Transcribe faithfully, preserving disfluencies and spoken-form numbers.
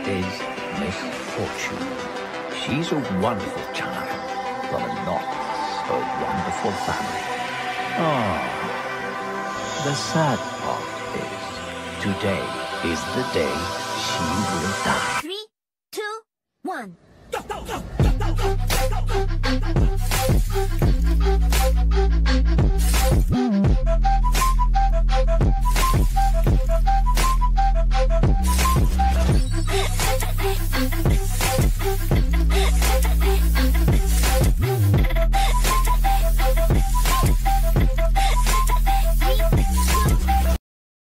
is Miss Fortune. She's a wonderful child from a not so wonderful family. Ah, the sad part is, today is the day she will die.